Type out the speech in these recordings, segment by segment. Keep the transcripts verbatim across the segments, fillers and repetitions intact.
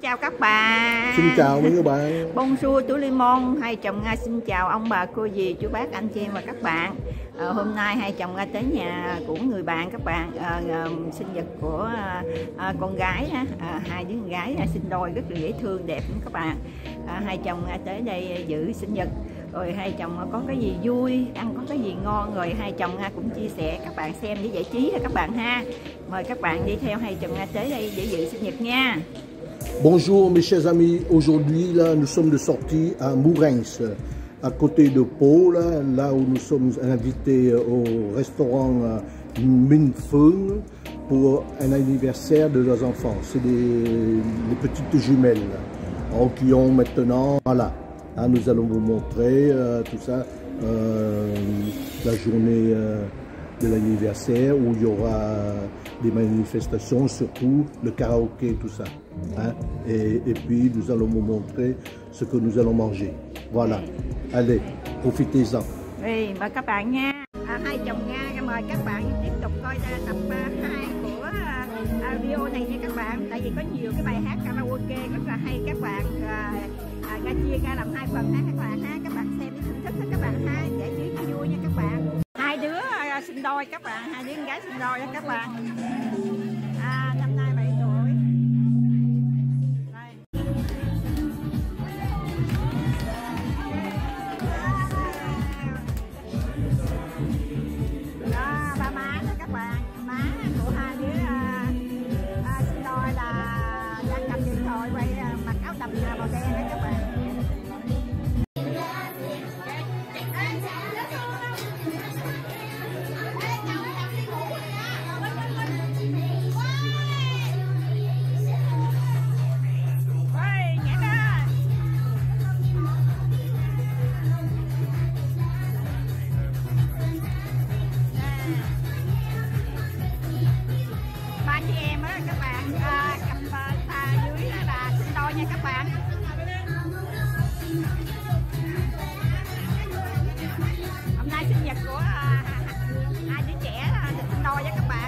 chào các bạn. Xin chào mấy các bạn. Bonjour tout le monde. Hai chồng Nga xin chào ông bà cô dì chú bác anh chị em và các bạn. à, Hôm nay hai chồng Nga tới nhà của người bạn các bạn. à, à, Sinh nhật của à, à, con gái à, hai đứa con gái à, sinh đôi rất là dễ thương đẹp các bạn. à, Hai chồng Nga tới đây dự sinh nhật. Rồi hai chồng có cái gì vui, ăn có cái gì ngon, rồi hai chồng Nga cũng chia sẻ các bạn xem để giải trí ha các bạn ha. Mời các bạn đi theo hai chồng Nga tới đây để dự sinh nhật nha. Bonjour mes chers amis, aujourd'hui là nous sommes de sortie à Mourenx, à côté de Pau, là, là où nous sommes invités au restaurant Minh Phương pour un anniversaire de leurs enfants. C'est des, des petites jumelles hein, qui ont maintenant, voilà, hein, nous allons vous montrer euh, tout ça, euh, la journée euh, de l'anniversaire où il y aura des manifestations, surtout le karaoké, tout ça. Hein? Et, et puis nous allons vous montrer ce que nous allons manger. Voilà, allez, profitez-en. Oui, mời các bạn nha. À, hai chồng Nga mời các bạn tiếp tục coi tập hai của à, video này nha các bạn. Tại vì có nhiều cái bài hát karaoke rất là hay các bạn. À, à, Nga chia ra làm hai phần ha các bạn ha. Các bạn xem thưởng thức ha các bạn ha, giải trí cho vui nha các bạn. Hai đứa à, sinh đôi các bạn, hai đứa con gái sinh đôi đó các bạn. À, năm nay bảy tuổi. Đó, ba má đó các bạn, má của hai đứa à, à, sinh đôi là đang cầm điện thoại quay à, mặc áo đầm màu đen đó các bạn. Ba chị em á các bạn, à, cặp à, dưới là sinh đôi nha các bạn. Hôm nay sinh nhật của à, hai đứa trẻ là sinh đôi với các bạn.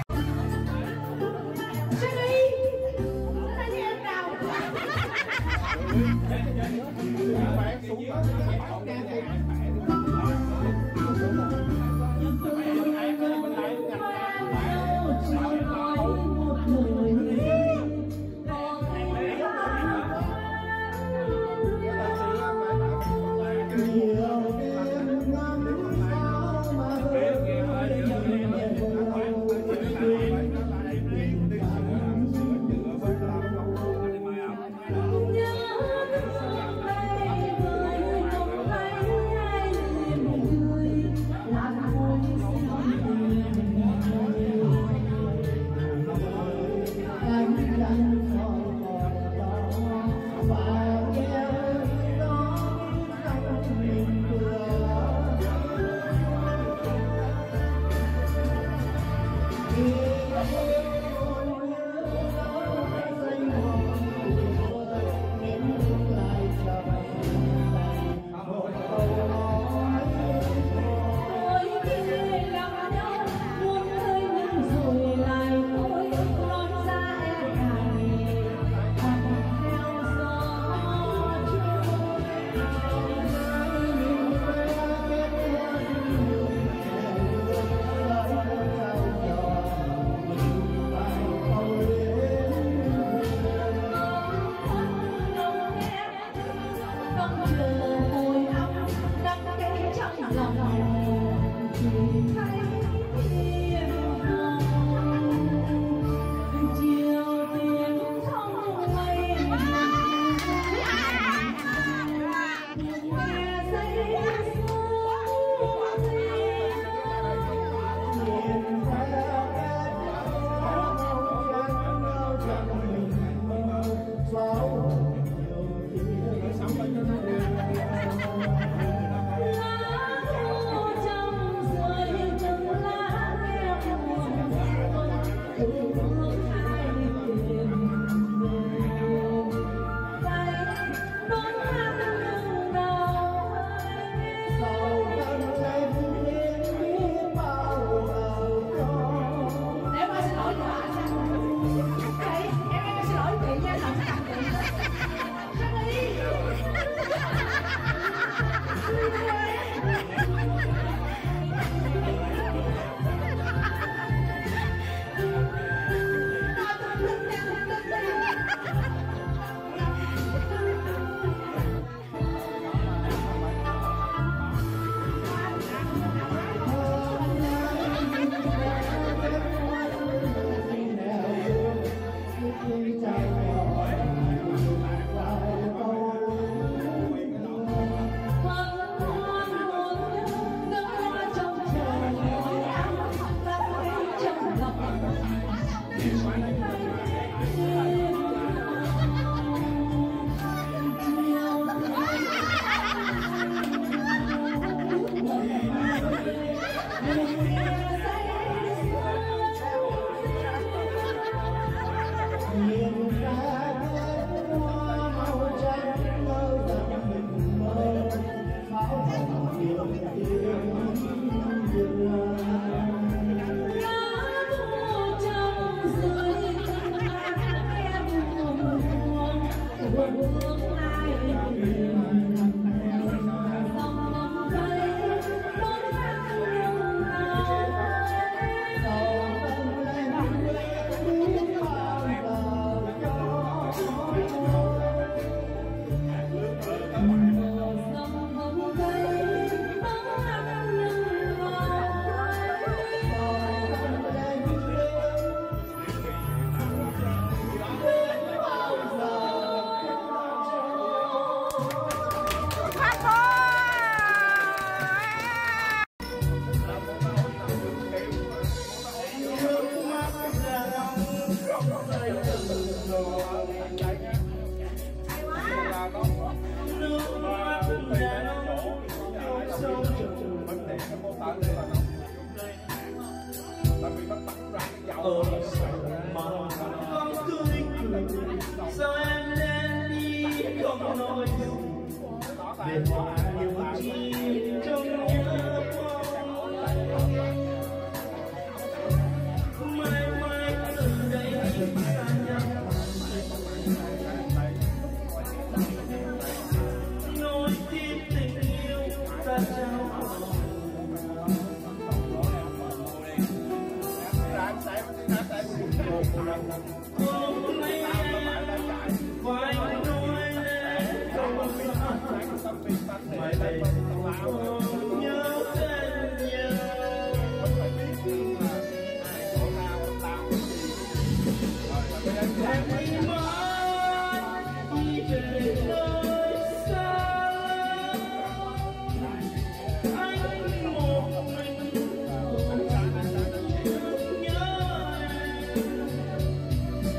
Ờ, mà con tươi cười sao em nên đi không nói gì để hòa nhiều chim trong nhớ mong mãi mãi từ đây xa nhau nỗi tim tình yêu ta trao hôm nay em phải nói mãi đây nhớ tên nhau em đi mãi đi về nơi xa anh một mình nhớ em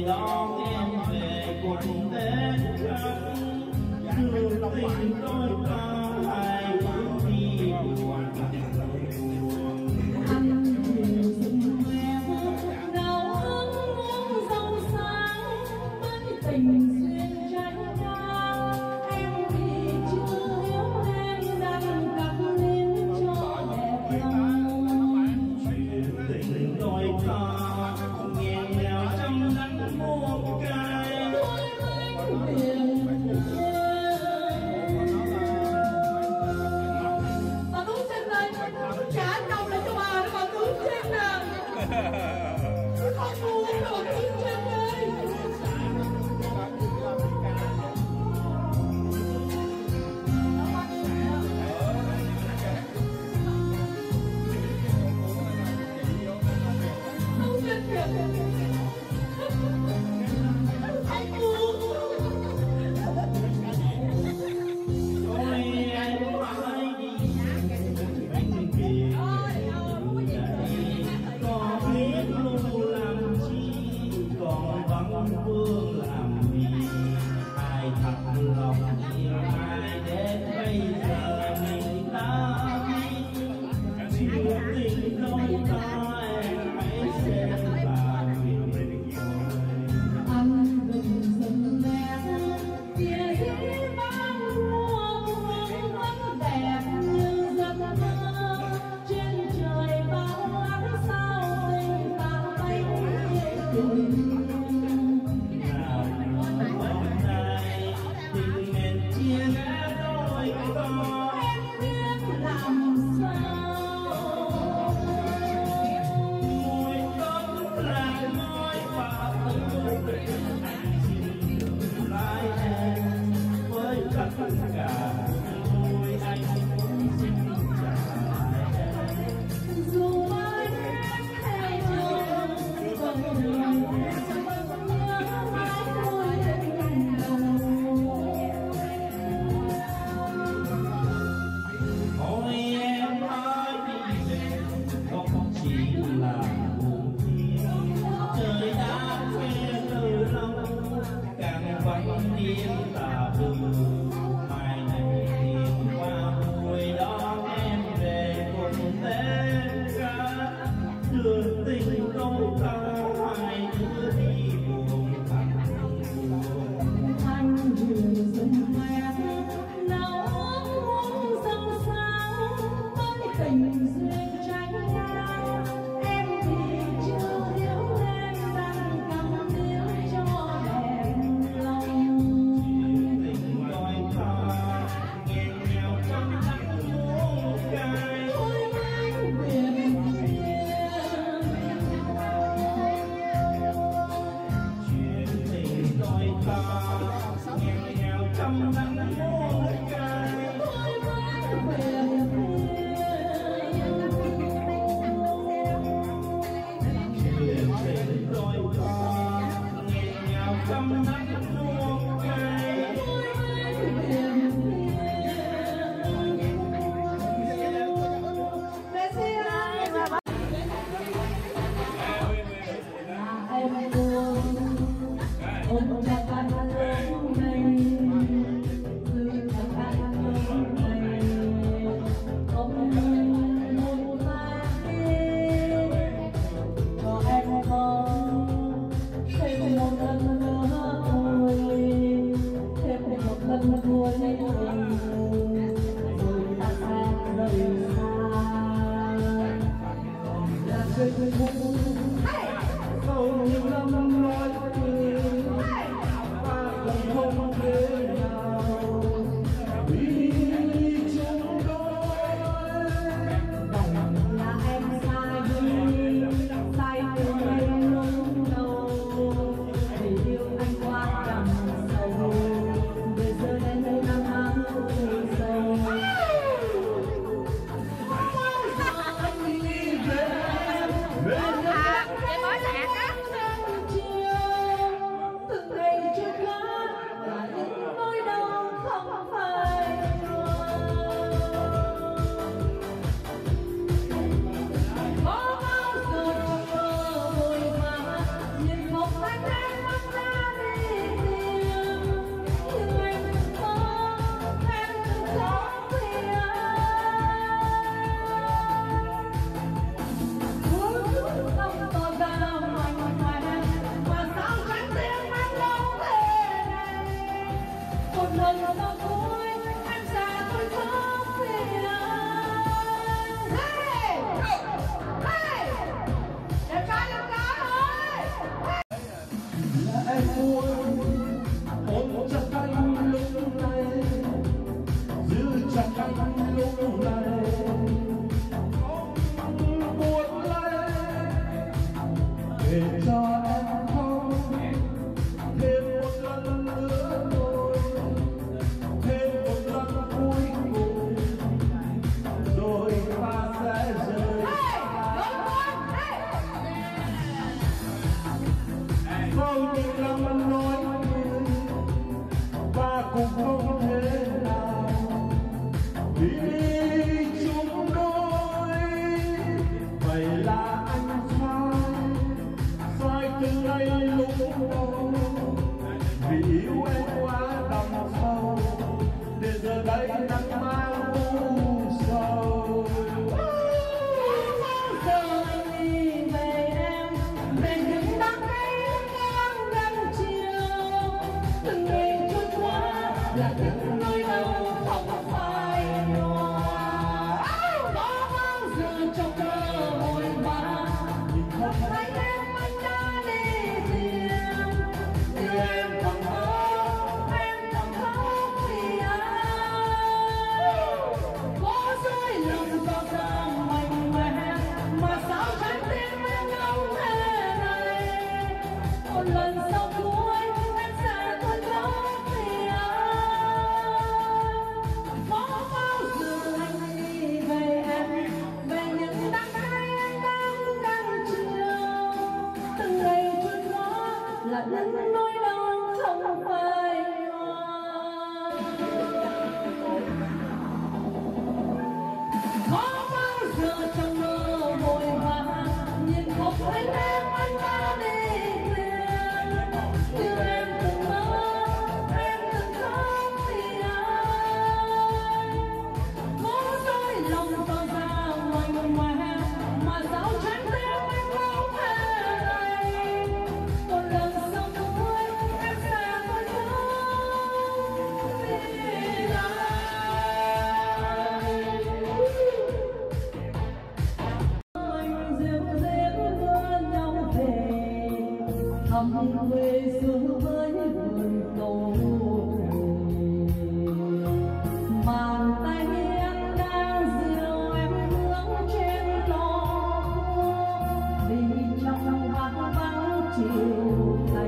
đón em về cùng đến khắp đường tình đôi ta hai bước đi buồn. Anh hiểu dừng em đau ước muốn dòng sáng với tình duyên tranh nhau. Em vì chưa hiểu em đang cặp nên cho đẹp lòng. Chuyện tình đôi ta nghẹn ngào trong nắng muôn cay. Đôi anh biển bà đứng trên đây trả anh đồng lại cho bà để bà đứng trên nè. Con buồn rồi đứng trên đây. Đứng trên kìa. Anh buồn. Ôi em phải đi anh về có biết lưu làm chi còn vắng vương làm gì. Ai thật lòng yêu ai đến bây giờ mình đã biết. Chuyện tình đôi ta em hãy xem là việc rồi. Anh đừng dừng em tia hy vọng mùa vẫn đẹp như giấc mơ. Trên trời bao ánh sao tình ta bay tình. Nào hôm nay tình nguyện chia ngã đôi ta. Em biết làm sao. Môi tóc là môi và tươi tình anh xin lại em với tất cả môi anh cũng xin trả lại em. Dù ai hay chưa vẫn đường vẫn nhớ mãi môi tình đầu. Ôi em hãy đi về không chỉ là buồn thiên. Trời đã khuya từ lâu càng vẫn đêm tà bừng. Mai này tìm qua vui đón em về cùng tên ca. Đường tình đôi ta hai đứa đi buồn thật buồn. Anh hiểu dừng em nào muốn dâng sao với tình duyên tranh nhau. Em vì chưa hiểu em đang cầm níu cho đẹp lòng. Tình đôi ta nghẹn ngào trong nắng muôn cay. Thôi anh biển Chuyện tình đôi ta nghẹn ngào trong nắng muôn cay. thôi anh biển Chuyện tình đôi ta nghẹn ngào trong nắng muôn cay. Em buồn ôm chặt anh lúc này, giữ chặt anh lúc này, không muốn mai đi cho em có thêm một lần nữa. sẽ vui ôm chặt anh lúc này, giữ chặt anh lúc này, không buồn lấy để cho em không thêm một lần nữa thôi, thêm một lần cuối cùng rồi ta sẽ rời xa. Không những lắm nói cười và cũng không thể nào vì chúng đôi. Vậy là anh sai, sai từ ngay lúc đầu, vì yêu em quá đậm sâu, để giờ đây nắng mang u sầu. Giờ anh đi về em, về những đắng cay ngang ngang chiều, từng ngày trôi qua là những nỗi đau không phai nhòa. Có bao giờ trong mơ vội vã không thấy em anh đã đi riêng, như em còn khóc, em còn khóc vì ai. Có dối lòng rõ ràng mạnh mẽ mà sao trái tim em không thể này. Một lần sau cuối em sẽ thôi khóc vì ai. Có bao giờ anh đi về em, về những đắng cay anh đang đang chiều, từng ngày trôi qua là những nỗi đau không phai nhòa. Có bao giờ trong mơ vội vã nhìn không thấy em anh đã đi riêng, như em từng mơ, em từng khóc vì ai. Có dối lòng tỏ ra mạnh mẽ mà sao trái tim em không thể này. Một lần sau cuối em sẽ thôi khóc vì ai. Anh dịu dàng đưa nhau về, thăm quê xưa với vườn cầu thề. Bàn tay anh đang dìu em hướng trên đó, vì trong vắng vắng chiều ngày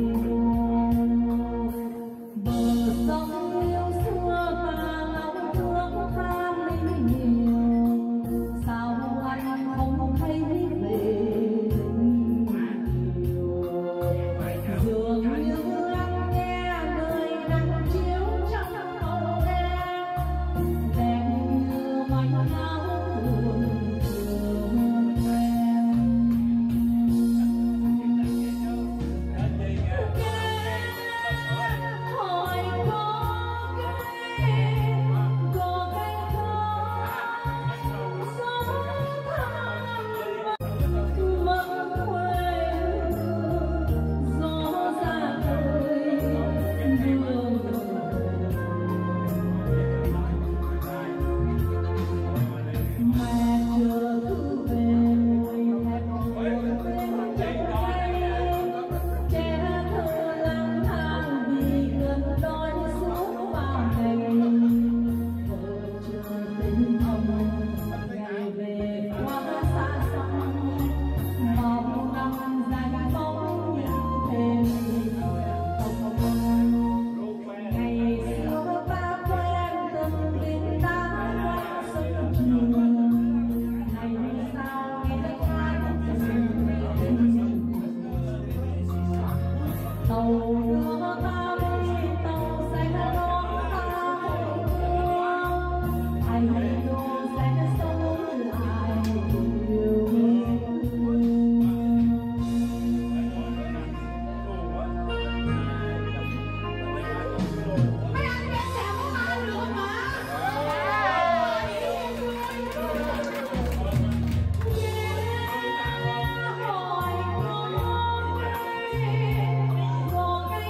đua. Bờ sông yêu xưa và lòng thương tha linh nhiều, sao anh không thấy về tình yêu. Dường như anh nghe lời đang chiếu trong màu đen, đen như mảnh áo thường thường em. Hỏi có cái có cái không gió thơm mơ quê hương, gió ra đời đường. Mẹ chờ thư về ngồi hẹp buồn bên chân tay, trẻ thơ lang thang vì cơn đói suốt ba ngày. Vợ chờ tình thầm ngày về quá xa xăm, mong năm dài bóng như thêm không mong. Ngày xưa ta quen từng tin ta qua sông trường, ngày sau nghe hát từng tình. Tàu đưa ta đi, tàu sẽ đón ta hồi hương, anh đô sẽ sống lại yêu thương. Mấy anh biết làm có ai được mà. Hỏi có cái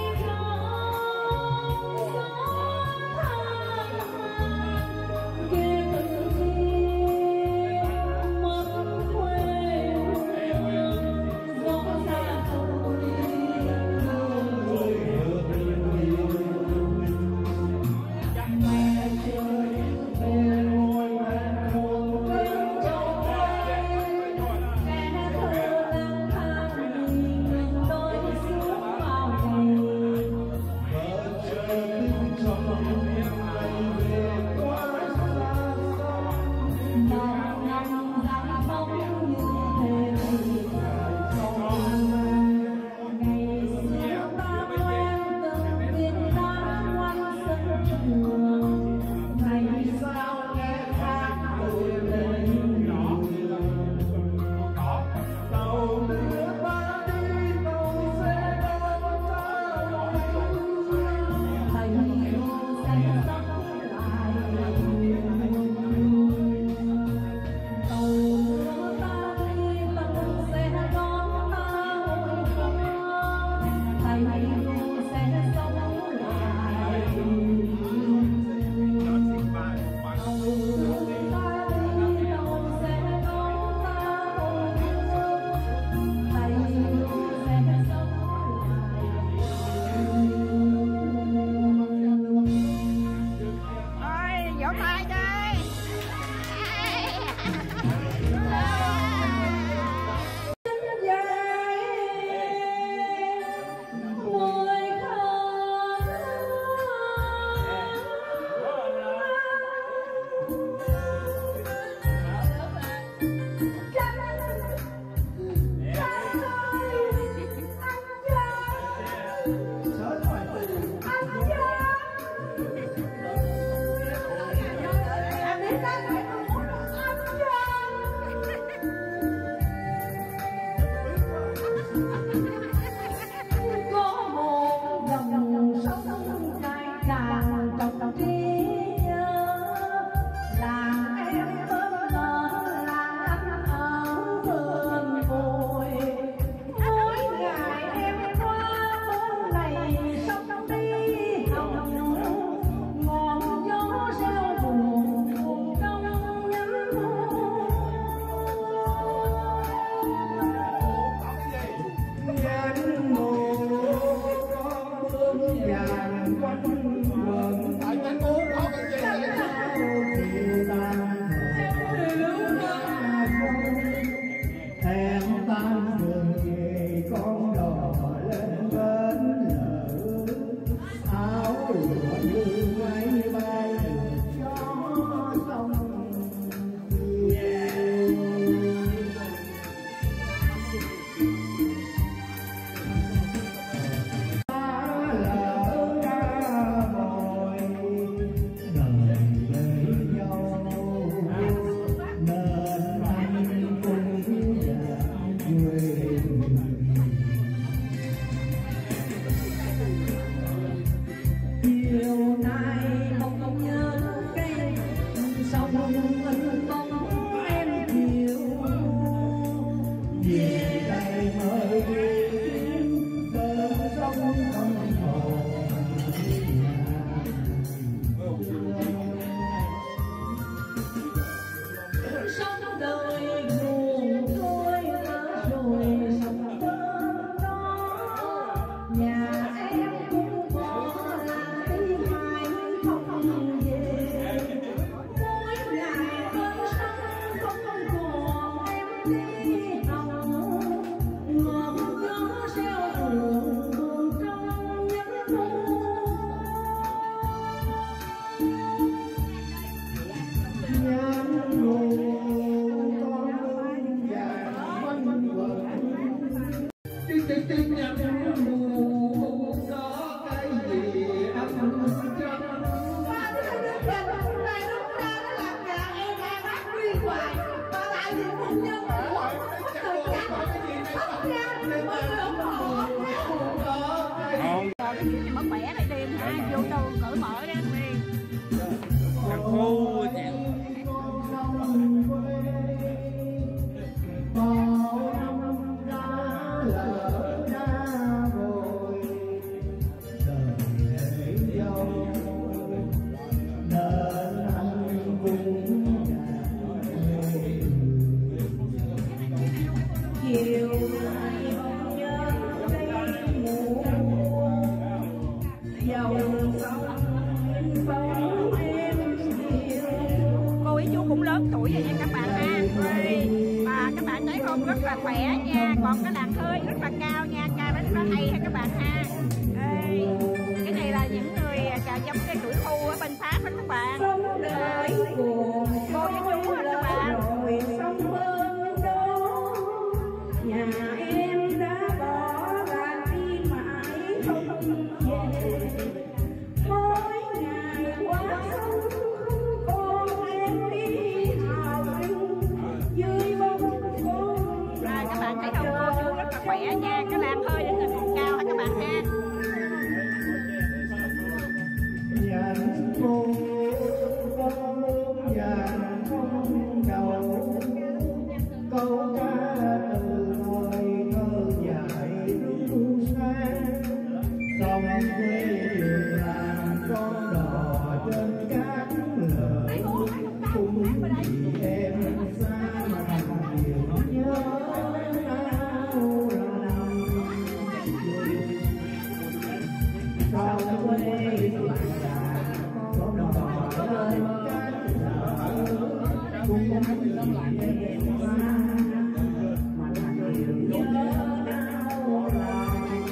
khỏe nha. Còn cái đàn hơi rất là cao nha, ca rất là hay ha các bạn ha. Ê, cái này là những người cà giống cái tuổi khu ở bên Pháp đó các bạn. Ê, cô với chú á các bạn. Nhà em đã bỏ ra đi mãi không về. Mỗi ngày qua sông con em đi hào dưới bóng bóng. Rồi các bạn thấy không, cô chú rất là khỏe nha. Cái đàn hơi rất là cao ha các bạn ha. Nhắn cô con nước vàng không đầu, câu ca từ ngồi thơ dài ru sáng. Sông quê làm con đò trên cát lở, cũng vì em xa mà nhiều nhớ đau lòng. Sông quê con đò trên cát lở, cũng vì em xa mà nhiều nhớ đau lòng.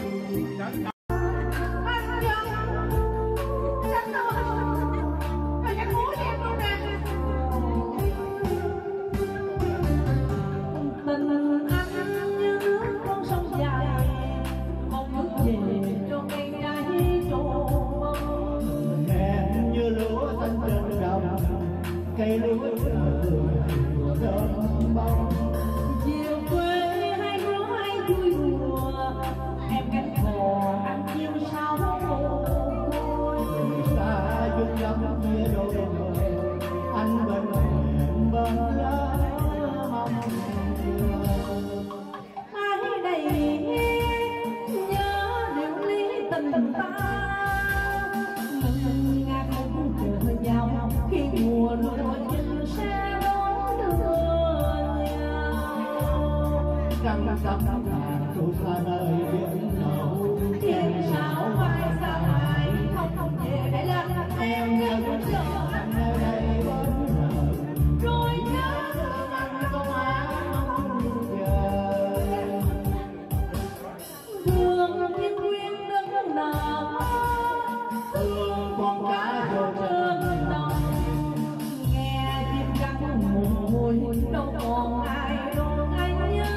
Tình anh như nước con sông dài, một nước về cho cây gái trổ. Em như lúa xanh trên đồng, cây lúa thường thơm bông. Chiều quê hay múa hay vui đùa, em cánh cò ăn chiêu sao môi. Ta dung lắm chia đôi người, anh bên em bên lá mong chờ. Ai đây nhớ điều lý tình ta, ngân nga không chờ nhau khi mùa lúa nhìn sẽ đón đưa nhau. Trăng sắp hàng thu xa nơi biển nâu, Thiên sao vai xa lại không không về để lên em nhớ chờ anh nơi đây vẫn nở, rồi nhớ anh có má mong chờ. thương thiên quyến đứng nở, Thương con cá vô thương chân lòng nghe chim cắn mùi đâu còn ai đâu anh nhớ.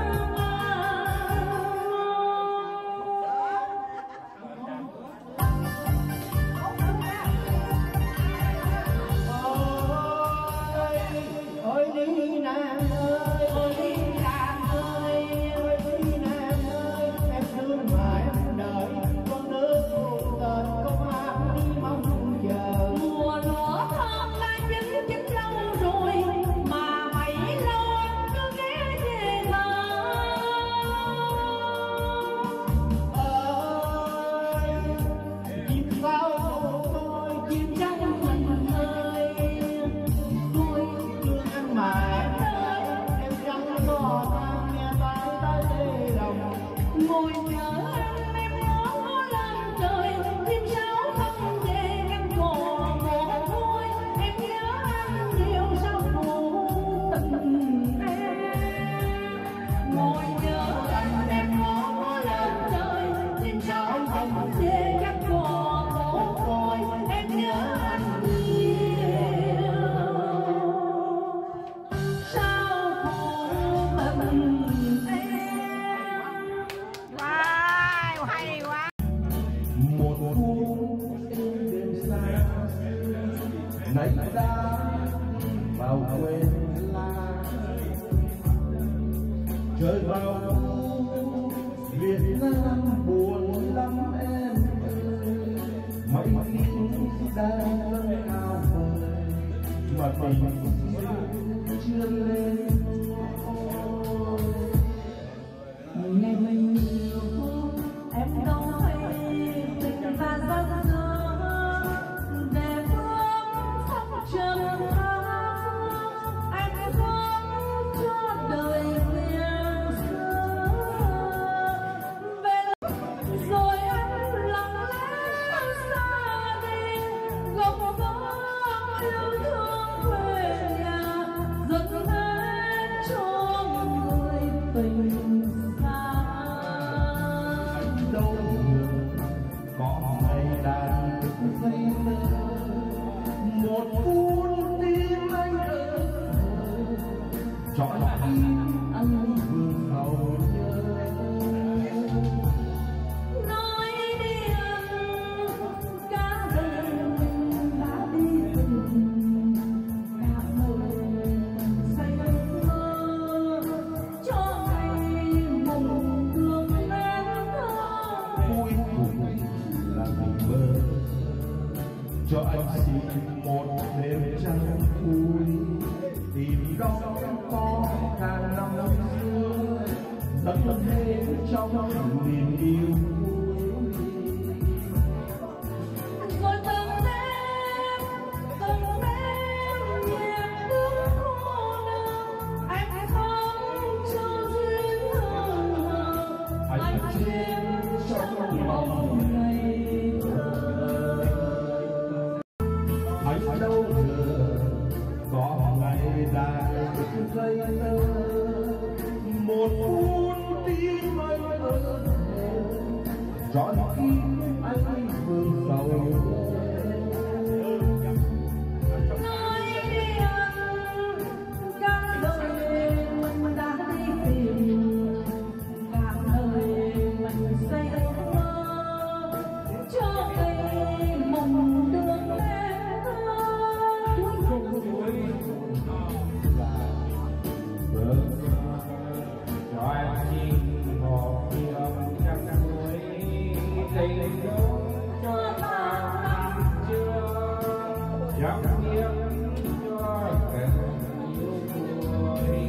ôi đi nàng ơi, Ôi đi nàng ơi, ôi đi nàng ơi, em thương mà em đợi con nước cuộc đời có mang đi mong chờ. mùa lúa thơm đã chín chín lâu rồi mà mày lâu anh cứ ghé về thăm. Ơi chim sao tôi chim trắng mình ơi, Tôi thương anh mà em đợi em chẳng có than nghe tay tay tê lòng. ngồi nhớ anh em ngó lên trời, chim sáo không về cánh cò một thôi. Em nhớ anh nhiều sao phụ tình em. Ngồi nhớ anh em ngó lên trời, chim sáo không về cánh cò một thôi. Em nhớ anh nhiều sao phụ tình em. Wow, hay quá. Một khu đêm xa nãy đã vào quên lãng, trời vào thu Việt Nam buồn lắm em ơi. Mấy tiếng đang lên cao vời mà tình chưa lên. Ngày mình yêu em đâu thấy tình ta rất xưa, để bước sóng trầm tháng anh vẫn cho đời riêng xưa. Về rồi anh lặng lẽ xa đi, góc vắng yêu thương quê nhà dần thế cho anh xin một đêm trăng vui, tìm đâu có ngàn năm xưa tận thêm trong niềm yêu. Rồi từng đêm từng đêm nhẹ bước cô đơn, anh không cho duyên hờ, anh chiếm trong mong ngày thơ. Anh đâu ngờ có ngày dài dây tơ, một phút tim anh ơi trọn khi anh vương sầu. Nói đi anh, cả đời mình đã đi tìm, cả đời mình xây mơ cho ngày mộng đường em cuối cùng. Cho anh xin một điều chắc cuối tình dấu cho ta chưa dám hiếm cho kẻ yêu cuối.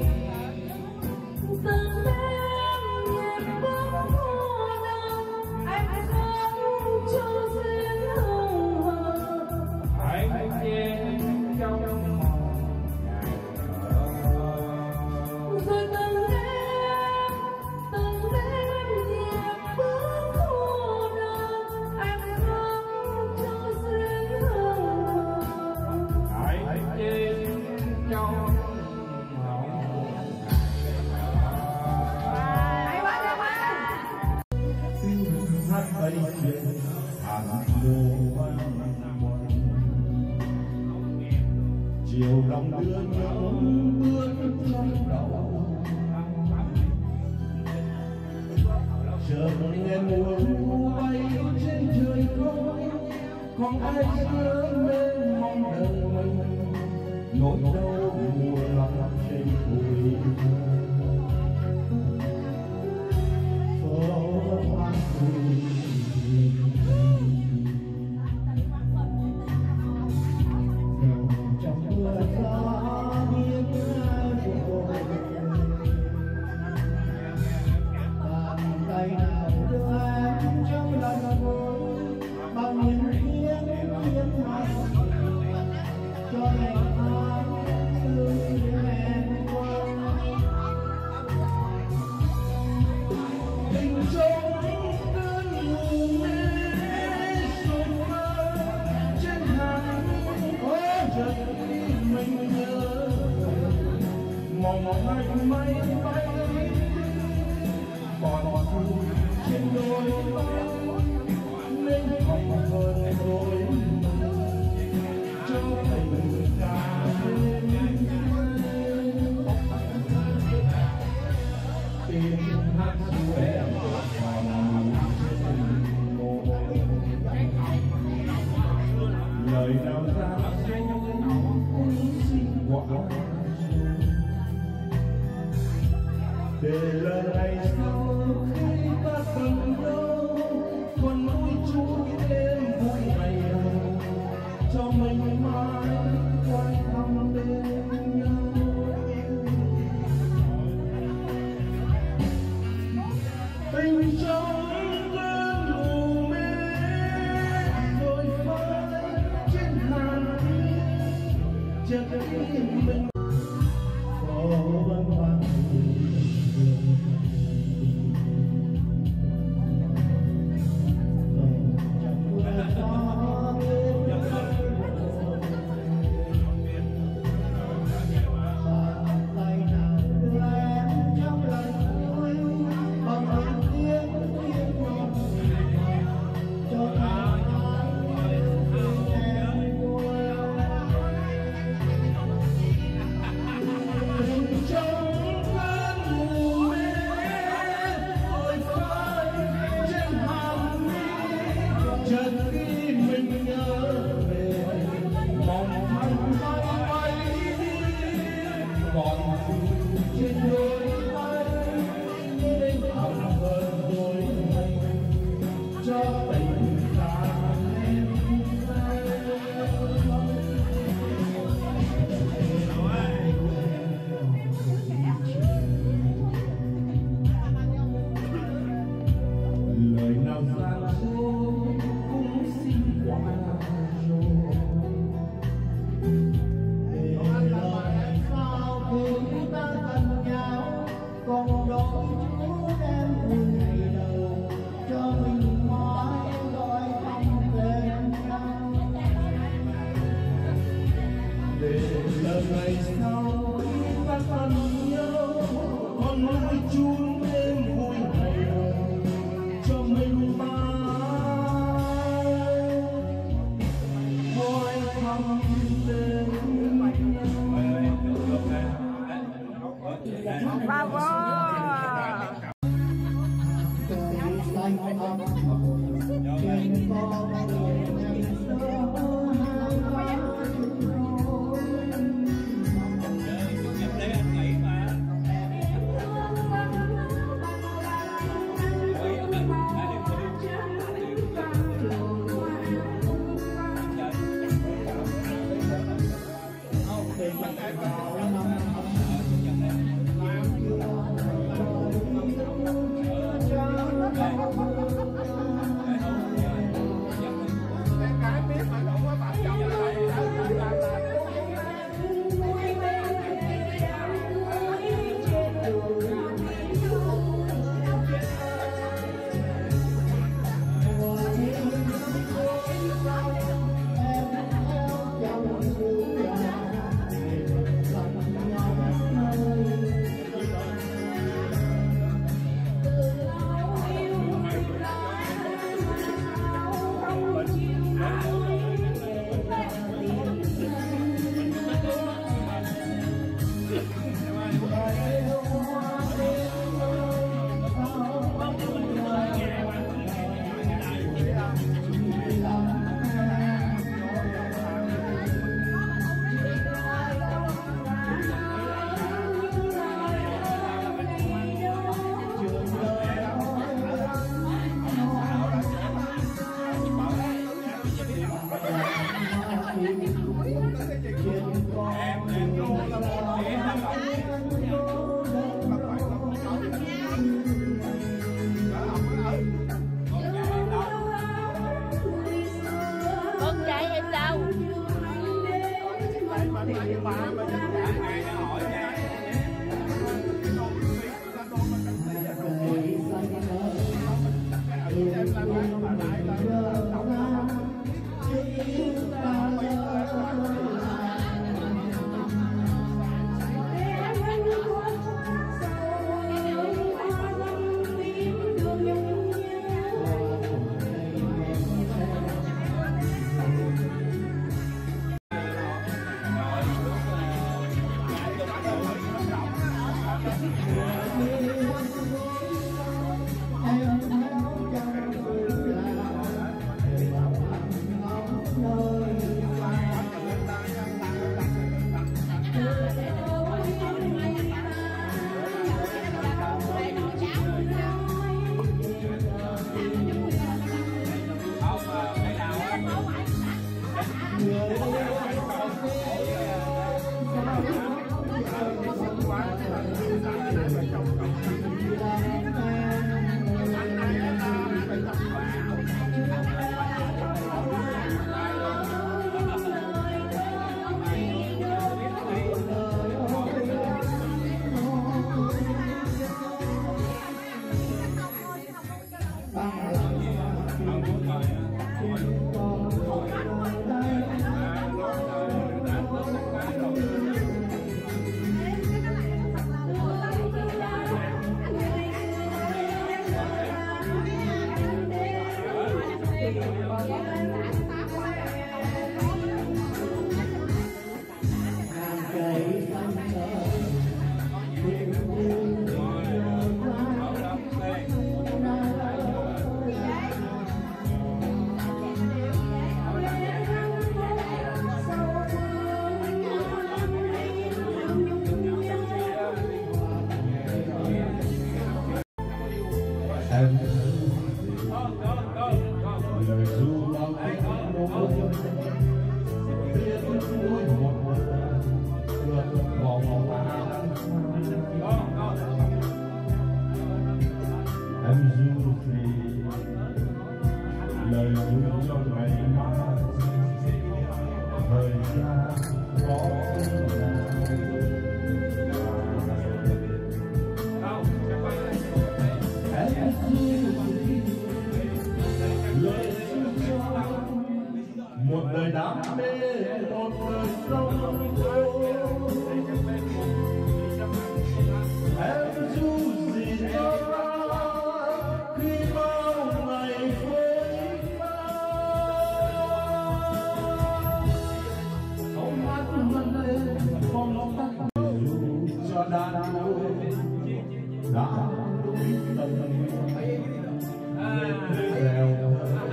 Từng đêm nhẹ bước cô đơn, anh không cho duyên hờ, Anh trên trong mong ngày thơ. rồi từng đêm từng đêm nhẹ bước cô đơn, anh không cho duyên hờ. Anh trên trong mong hát bay trên hàng mùa văn muôn, chiều lòng đưa những bước trong đầu, chờ nghe mùa thu bay trên trời không, còn ai sớm lên mong đợi mình, nỗi đau mùa lòng trên bụi. Trong mưa gió biết buồn, bàn tay nào đưa em trong lòng vui, bằng những tiếng tiếng hát cho ngày mai tươi em qua. Tình trong cơn mù mê rồi mơ trên hàng có chợt mình nhớ, mong anh mây bay còn thu trên đôi vai, nên không hơn đôi cho tình cả đêm. Tiếng hát ru em còn trên môi, lời nào ra dối cũng xin quả để lời này sau khi ta từng đâu còn nuôi chút đêm vui ngày cho mình mãi quay thăm bên nhau. Tình trong cơn mù mê rồi phai trên hàng chợt khi mình có băn khoăn. cho tình ta em đâu. Một đời đam mê, một đời sông em dù gì cho ta khi bao ngày phơi pha. Không mắt vẫn lên phong tắt dù cho đàn đôi đã tâm rèo.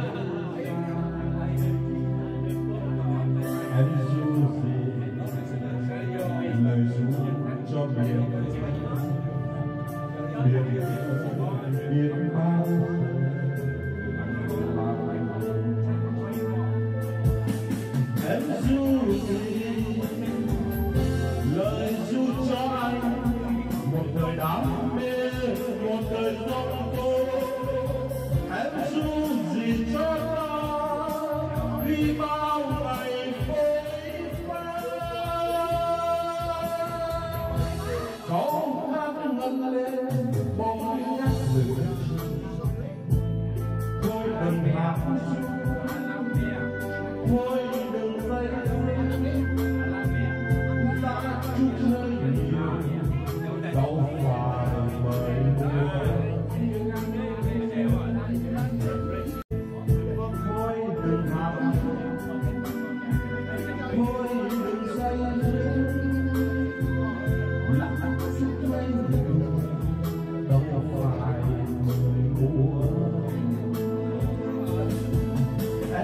Em dù gì lời ru cho biển biển biển bao. Em dù gì lời ru cho anh một đời đam mê, một đời giông tố. Em dù gì cho ta vì bao ngày phôi pha. Câu hát ngân lên bóng nhắc lửa thôi đừng hát thôi đừng dây ta chút hơi nhiều đâu phải bởi mùa. Thôi đừng hát thôi đừng say lặng chút hơi nhiều đâu phải bởi mùa.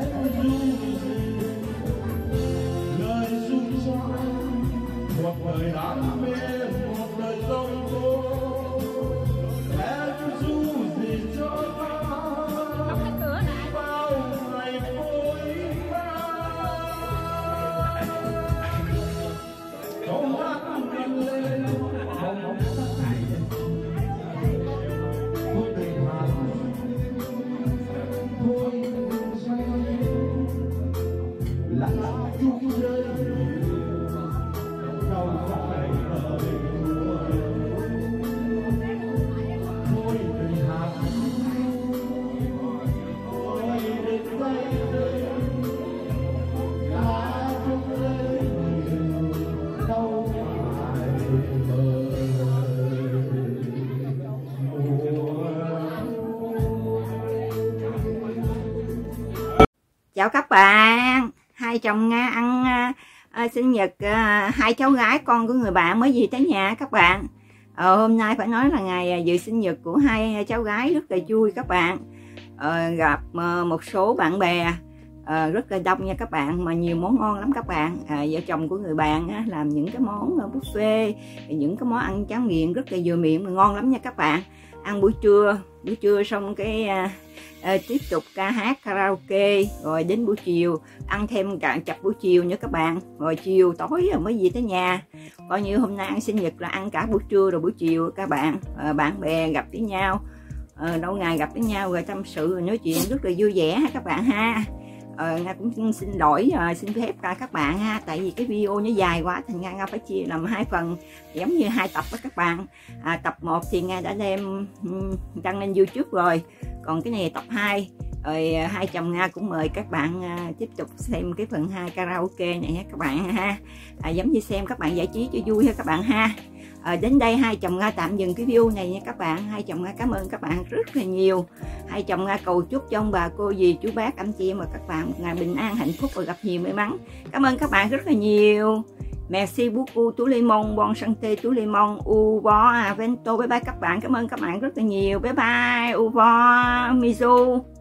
Chào các bạn. Hai chồng Nga ăn à, sinh nhật à, hai cháu gái con của người bạn mới về tới nhà các bạn. Ờ, hôm nay phải nói là ngày dự sinh nhật của hai cháu gái rất là vui các bạn. Ờ, gặp à, một số bạn bè à, rất là đông nha các bạn, mà nhiều món ngon lắm các bạn. À, vợ chồng của người bạn á, làm những cái món buffet, những cái món ăn tráng miệng rất là vừa miệng mà ngon lắm nha các bạn. Ăn buổi trưa, buổi trưa xong cái à, à, tiếp tục ca hát karaoke, rồi đến buổi chiều ăn thêm cả chập buổi chiều nữa các bạn, rồi chiều tối rồi mới về tới nhà. Coi như hôm nay ăn sinh nhật là ăn cả buổi trưa rồi buổi chiều các bạn. À, bạn bè gặp với nhau, à, lâu ngày gặp với nhau rồi tâm sự rồi nói chuyện rất là vui vẻ ha các bạn ha. Ờ, Nga cũng xin lỗi uh, xin phép các bạn ha, tại vì cái video nó dài quá thành Nga, Nga phải chia làm hai phần, giống như hai tập đó các bạn. À, tập một thì Nga đã đem um, đăng lên YouTube rồi, còn cái này là tập hai. Rồi uh, hai chồng Nga cũng mời các bạn uh, tiếp tục xem cái phần hai karaoke này ha các bạn ha. À, giống như xem các bạn giải trí cho vui ha các bạn ha. À, đến đây hai chồng Nga tạm dừng cái video này nha các bạn. Hai chồng Nga cảm ơn các bạn rất là nhiều. Hai chồng Nga cầu chúc cho ông bà cô dì chú bác anh chị em và các bạn một ngày bình an hạnh phúc và gặp nhiều may mắn. Cảm ơn các bạn rất là nhiều. Merci beaucoup tú limon, bon santé tú limon, au revoir, avento, bye bye các bạn. Cảm ơn các bạn rất là nhiều. Bye bye, au revoir, mizu.